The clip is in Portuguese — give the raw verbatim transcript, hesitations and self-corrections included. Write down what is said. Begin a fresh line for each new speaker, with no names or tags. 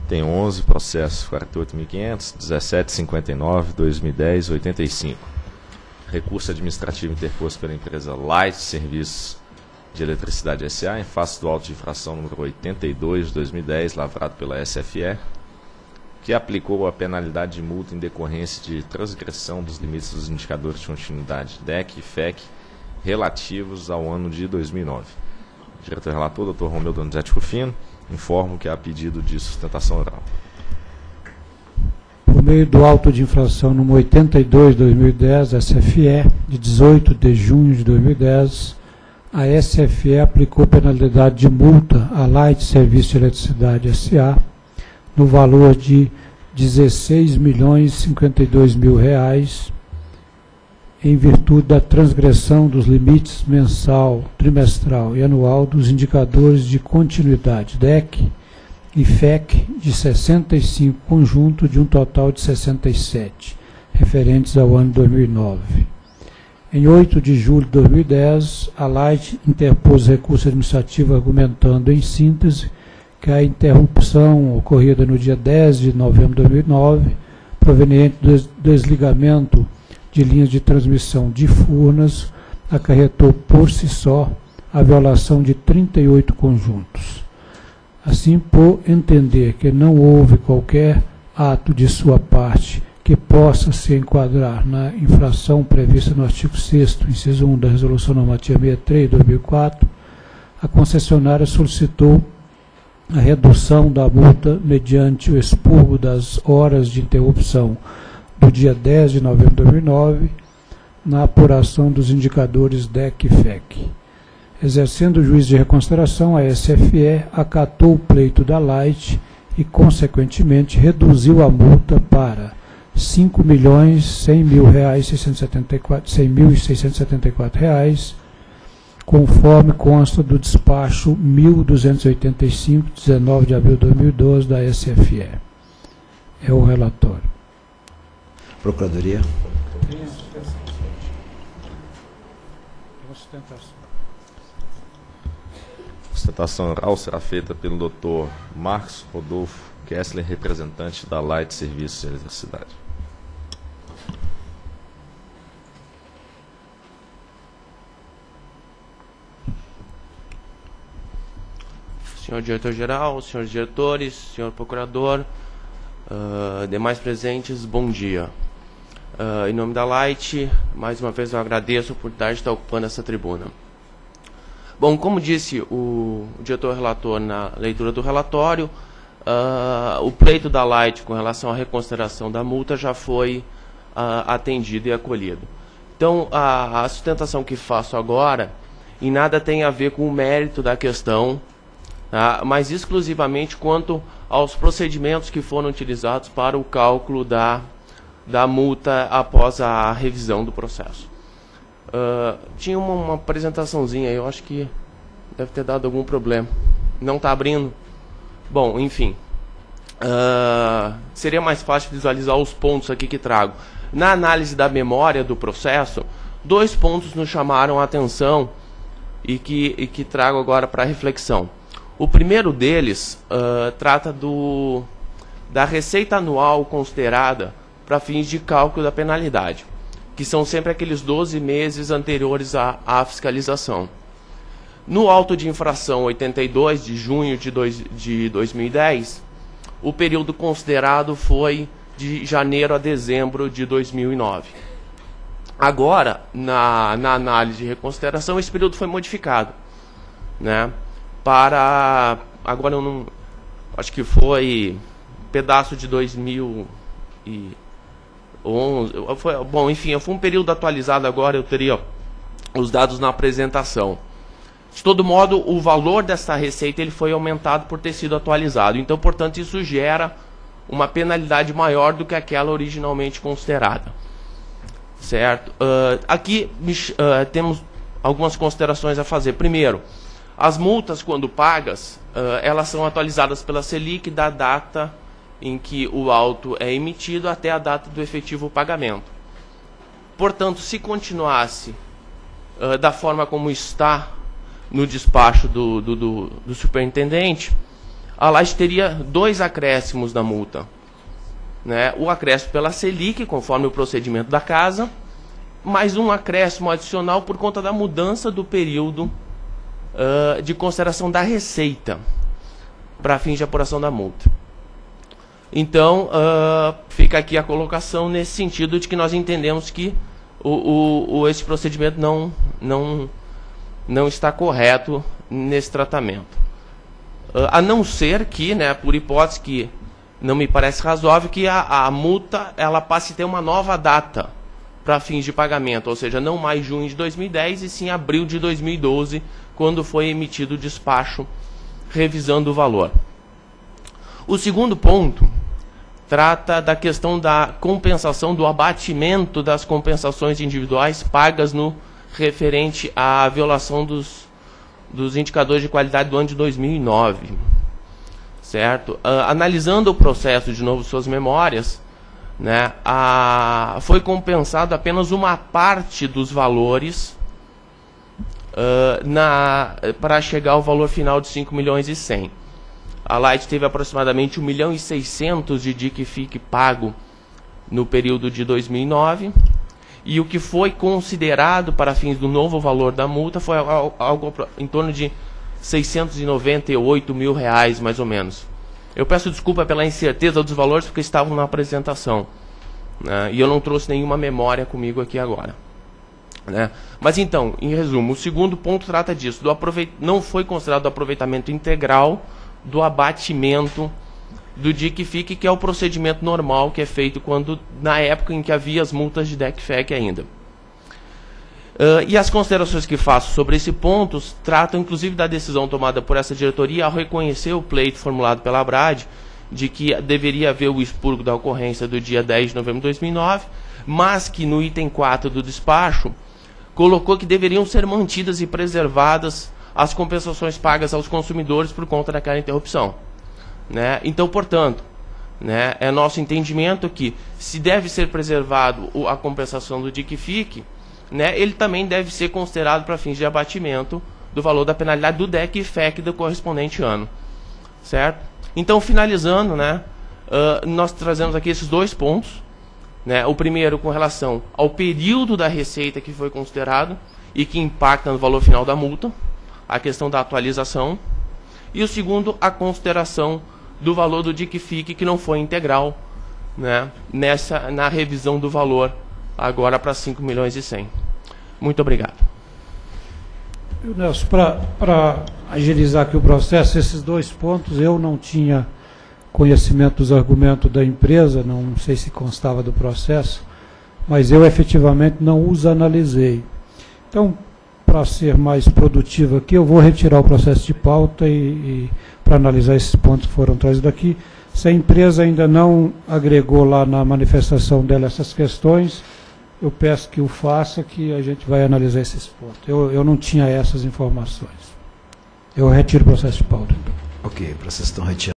Tem onze processos, quarenta e oito mil e quinhentos, dezessete cinquenta e nove, dois mil e dez, oitenta e cinco. Recurso administrativo interposto pela empresa Light Serviços de Eletricidade S A em face do auto de infração número oitenta e dois de dois mil e dez, lavrado pela S F E, que aplicou a penalidade de multa em decorrência de transgressão dos limites dos indicadores de continuidade D E C e F E C relativos ao ano de dois mil e nove. Diretor relator, doutor Romeu Donizete Rufino, informo que há pedido de sustentação oral.
Por meio do auto de infração número oitenta e dois de dois mil e dez, S F E, de dezoito de junho de dois mil e dez, a S F E aplicou penalidade de multa à Light Serviço de Eletricidade S A no valor de dezesseis milhões e cinquenta e dois mil reais, em virtude da transgressão dos limites mensal, trimestral e anual dos indicadores de continuidade D E C e F E C de sessenta e cinco conjunto de um total de sessenta e sete, referentes ao ano dois mil e nove. Em oito de julho de dois mil e dez, a Light interpôs recurso administrativo argumentando, em síntese, que a interrupção ocorrida no dia dez de novembro de dois mil e nove, proveniente do desligamento de linhas de transmissão de Furnas, acarretou por si só a violação de trinta e oito conjuntos. Assim, por entender que não houve qualquer ato de sua parte que possa se enquadrar na infração prevista no artigo sexto, inciso um da Resolução Normativa sessenta e três de dois mil e quatro, a concessionária solicitou a redução da multa mediante o expurgo das horas de interrupção do dia dez de novembro de dois mil e nove, na apuração dos indicadores D E C e F E C. Exercendo o juízo de reconsideração, a S F E acatou o pleito da Light e, consequentemente, reduziu a multa para cinco milhões cem mil reais, seiscentos e setenta e quatro, cem mil e seiscentos e setenta e quatro reais, conforme consta do despacho mil duzentos e oitenta e cinco, dezenove de abril de dois mil e doze, da S F E. É o relatório.
Procuradoria.
Tem uma sustentação.
Sustentação oral será feita pelo doutor Marcos Rodolfo Kessler, representante da Light Serviços de Eletricidade.
Senhor diretor-geral, senhores diretores, senhor procurador, uh, demais presentes, bom dia. Uh, em nome da Light, mais uma vez eu agradeço por estar ocupando essa tribuna. Bom, como disse o, o diretor-relator na leitura do relatório, uh, o pleito da Light com relação à reconsideração da multa já foi uh, atendido e acolhido. Então, a, a sustentação que faço agora em nada tem a ver com o mérito da questão, tá? Mas exclusivamente quanto aos procedimentos que foram utilizados para o cálculo da, da multa após a revisão do processo. Uh, tinha uma, uma apresentaçãozinha aí, eu acho que deve ter dado algum problema. Não está abrindo? Bom, enfim. Uh, seria mais fácil visualizar os pontos aqui que trago. Na análise da memória do processo, dois pontos nos chamaram a atenção e que, e que trago agora para reflexão. O primeiro deles uh, trata do, da receita anual considerada para fins de cálculo da penalidade, que são sempre aqueles doze meses anteriores à, à fiscalização. No auto de infração oitenta e dois, de junho de, dois, de dois mil e dez, o período considerado foi de janeiro a dezembro de dois mil e nove. Agora, na, na análise de reconsideração, esse período foi modificado, né, para, agora eu não, acho que foi pedaço de dois mil e onze, foi, bom, enfim, foi um período atualizado agora, eu teria os dados na apresentação. De todo modo, o valor dessa receita ele foi aumentado por ter sido atualizado. Então, portanto, isso gera uma penalidade maior do que aquela originalmente considerada. Certo? Uh, aqui uh, temos algumas considerações a fazer. Primeiro, as multas, quando pagas, uh, elas são atualizadas pela Selic da data em que o auto é emitido até a data do efetivo pagamento. Portanto, se continuasse uh, da forma como está no despacho do, do, do, do superintendente, a Light teria dois acréscimos da multa. Né? O acréscimo pela Selic, conforme o procedimento da casa, mais um acréscimo adicional por conta da mudança do período uh, de consideração da receita para fins de apuração da multa. Então, uh, fica aqui a colocação nesse sentido de que nós entendemos que o, o, o, esse procedimento não, não, não está correto nesse tratamento. Uh, a não ser que, né, por hipótese que não me parece razoável, que a, a multa ela passe a ter uma nova data para fins de pagamento, ou seja, não mais junho de dois mil e dez, e sim abril de dois mil e doze, quando foi emitido o despacho revisando o valor. O segundo ponto trata da questão da compensação, do abatimento das compensações individuais pagas no referente à violação dos, dos indicadores de qualidade do ano de dois mil e nove. Certo? Uh, analisando o processo de novo, suas memórias, né, a, foi compensado apenas uma parte dos valores uh, na, para chegar ao valor final de cinco milhões e cem. A Light teve aproximadamente um milhão e seiscentos de D I C F I C pago no período de dois mil e nove, e o que foi considerado para fins do novo valor da multa foi algo, algo em torno de seiscentos e noventa e oito mil reais, mais ou menos. Eu peço desculpa pela incerteza dos valores, porque estavam na apresentação, né, e eu não trouxe nenhuma memória comigo aqui agora. Né? Mas então, em resumo, o segundo ponto trata disso. Do aproveit... Não foi considerado o aproveitamento integral do abatimento do D I C F I C, que é o procedimento normal que é feito quando, na época em que havia as multas de D E C F E C ainda. Uh, e as considerações que faço sobre esse ponto tratam inclusive da decisão tomada por essa diretoria ao reconhecer o pleito formulado pela Abrad de que deveria haver o expurgo da ocorrência do dia dez de novembro de dois mil e nove, mas que no item quatro do despacho colocou que deveriam ser mantidas e preservadas as compensações pagas aos consumidores por conta daquela interrupção. Né? Então, portanto, né, é nosso entendimento que se deve ser preservado a compensação do D I C F I C, né, ele também deve ser considerado para fins de abatimento do valor da penalidade do D E C F E C do correspondente ano. Certo? Então, finalizando, né, uh, nós trazemos aqui esses dois pontos. Né, o primeiro com relação ao período da receita que foi considerado e que impacta no valor final da multa, a questão da atualização. E o segundo, a consideração do valor do D I C F I C que não foi integral, né, nessa, na revisão do valor agora para cinco milhões e cem. Muito obrigado.
Nelson, para agilizar aqui o processo, esses dois pontos eu não tinha conhecimento dos argumentos da empresa, não sei se constava do processo, mas eu efetivamente não os analisei. Então, para ser mais produtivo aqui, eu vou retirar o processo de pauta e, e para analisar esses pontos que foram trazidos aqui. Se a empresa ainda não agregou lá na manifestação dela essas questões, eu peço que o faça, que a gente vai analisar esses pontos. Eu, eu não tinha essas informações. Eu retiro o processo de pauta.
Ok, o processo está retirado.